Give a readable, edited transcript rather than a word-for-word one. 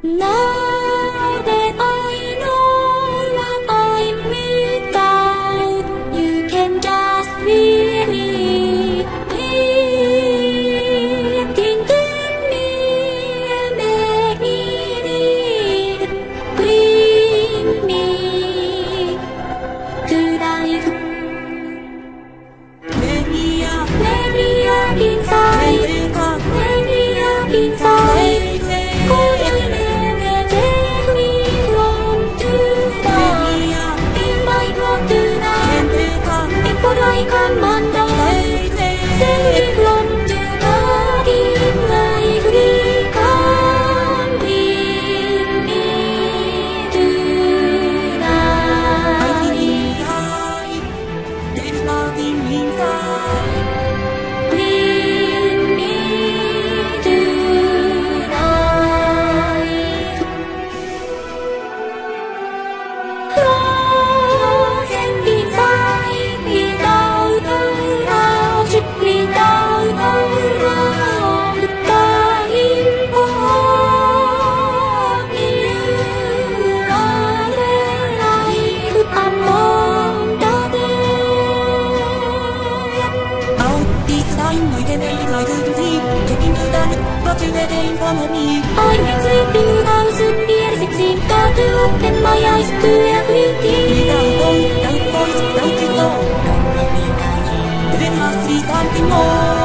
Now that I know what I'm without, you can just really breathe into me and make me need, bring me to life. Let me up inside, let me up inside. I come undone, sailing from the body like we can bring me to life. There's nothing inside. Bring me to life. Frozen inside, without a road, dying for you are the light among the dead. Out this time, I can make my good sleep, taking to that, but you get in front of me. I've been sleeping without some years, it seems got to open my eyes to everything. Without voice, without you know, there must be something more.